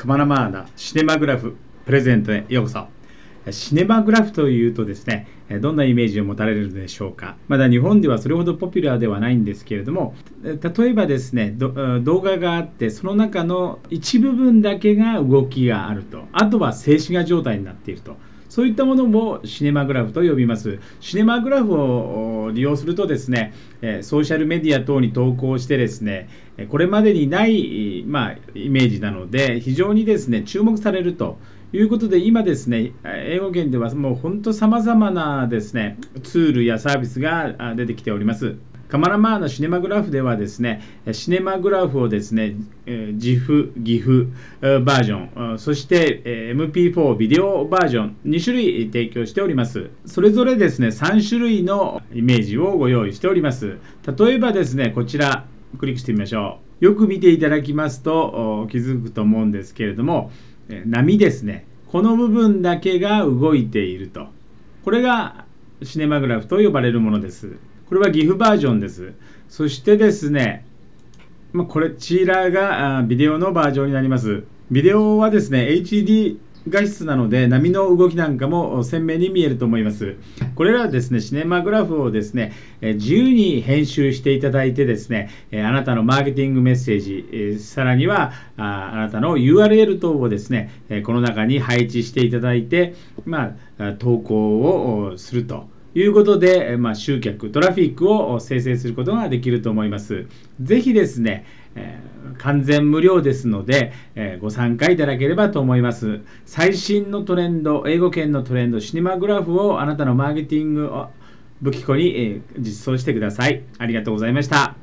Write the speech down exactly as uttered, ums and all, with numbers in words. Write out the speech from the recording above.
カマラマーナシネマグラフプレゼントへようこそ。シネマグラフというとですね、どんなイメージを持たれるでしょうか。まだ日本ではそれほどポピュラーではないんですけれども、例えばですね、動画があって、その中の一部分だけが動きがあると、あとは静止画状態になっていると、そういったものもシネマグラフと呼びます。シネマグラフを利用するとですね、ソーシャルメディア等に投稿してですね、これまでにない、まあ、イメージなので、非常にですね、注目されるということで、今ですね、英語圏ではもう本当さまざまなですね、ツールやサービスが出てきております。カマラマーナシネマグラフではですね、シネマグラフをですね、ジフ、ギフ バージョン、そして エムピーフォー ビデオバージョンに種類提供しております。それぞれですね、さん種類のイメージをご用意しております。例えばですね、こちらクリックしてみましょう。よく見ていただきますと気づくと思うんですけれども、波ですね、この部分だけが動いていると。これがシネマグラフと呼ばれるものです。これはギフバージョンです。そしてですね、まあ、これちらがビデオのバージョンになります。ビデオはですね、エイチディー 画質なので波の動きなんかも鮮明に見えると思います。これらはですね、シネマグラフをですね、自由に編集していただいてですね、あなたのマーケティングメッセージ、さらにはあなたの ユーアールエル 等をですね、この中に配置していただいて、まあ、投稿をするということで、まあ、集客、トラフィックを生成することができると思います。ぜひですね、えー、完全無料ですので、えー、ご参加いただければと思います。最新のトレンド、英語圏のトレンド、シネマグラフをあなたのマーケティング武器庫に、えー、実装してください。ありがとうございました。